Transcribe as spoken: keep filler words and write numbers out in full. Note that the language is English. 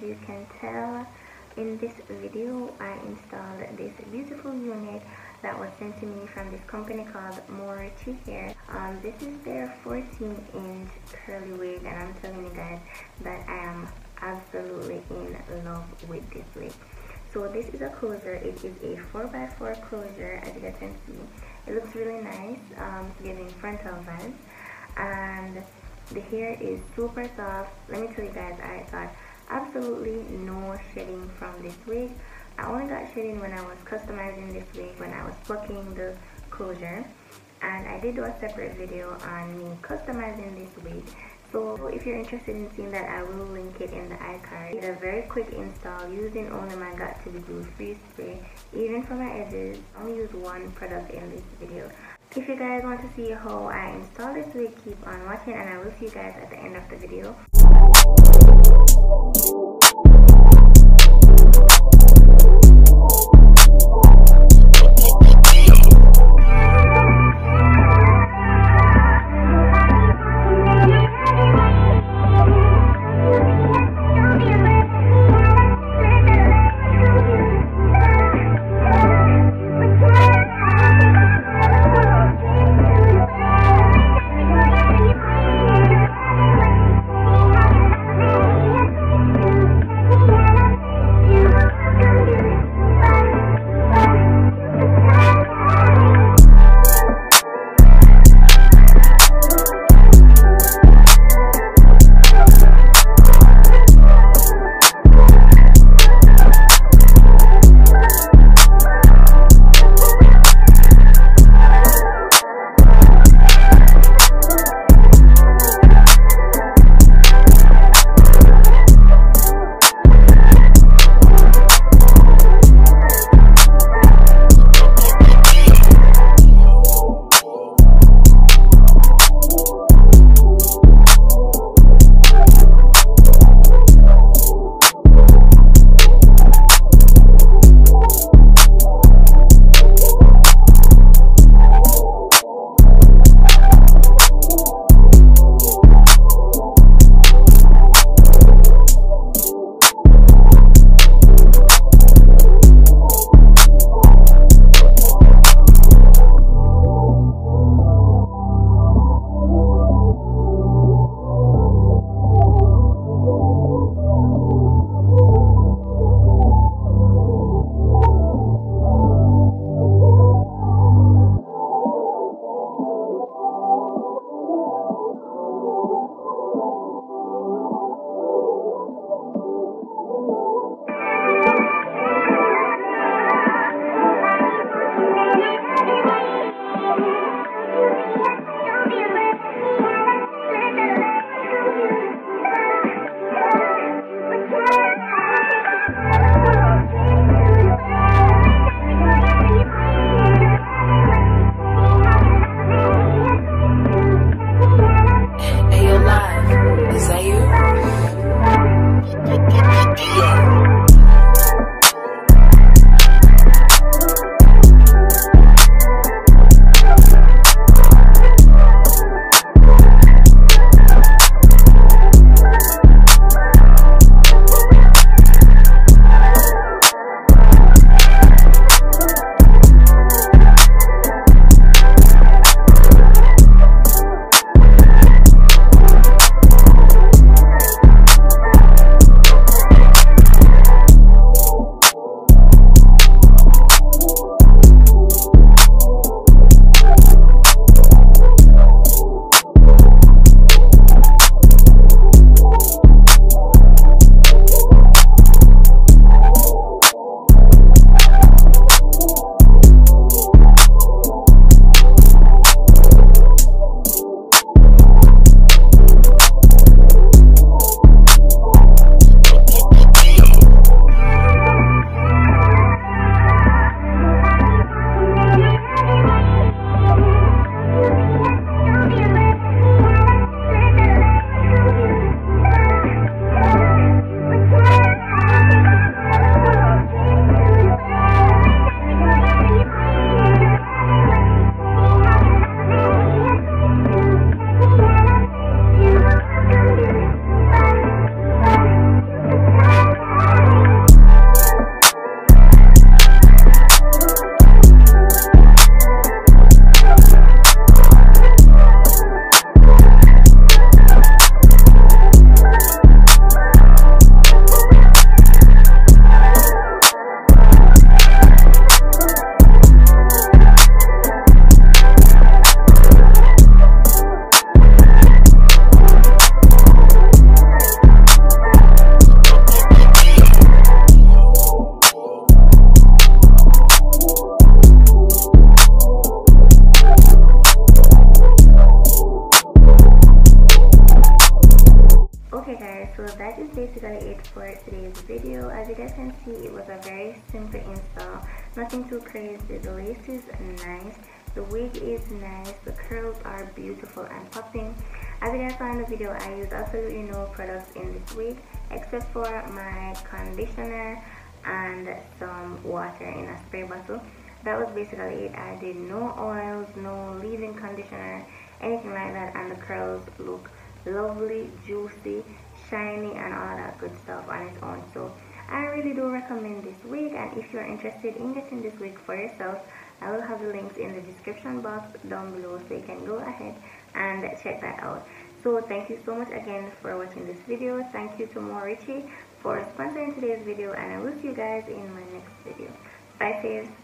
you can tell, in this video I installed this beautiful unit that was sent to me from this company called More to Hair. Um, this is their fourteen inch curly wig, and I'm telling you guys that I am absolutely in love with this wig. So this is a closure. It is a four by four closure, as you guys can see. It looks really nice. Um, it's giving frontal vibes, and the hair is super soft. Let me tell you guys, I got absolutely no shedding from this wig. I only got shedding when I was customizing this wig, when I was plucking the closure, and I did do a separate video on me customizing this wig. So if you're interested in seeing that, I will link it in the iCard. It's a very quick install using only my Got To Be Glue free spray. Even for my edges, I only use one product in this video. If you guys want to see how I install this wig, keep on watching, and I will see you guys at the end of the video. for today's video. As you guys can see, it was a very simple install, nothing too crazy. The lace is nice, the wig is nice, the curls are beautiful and popping. As you guys saw in the video, I use absolutely no products in this wig except for my conditioner and some water in a spray bottle. That was basically it. I did no oils, no leave-in conditioner, anything like that, and the curls look lovely, juicy, shiny, and all that good stuff on its own. So I really do recommend this wig, and if you're interested in getting this wig for yourself, I will have the links in the description box down below, so you can go ahead and check that out. So thank you so much again for watching this video. Thank you to More Richie for sponsoring today's video, and I will see you guys in my next video. Bye, faves.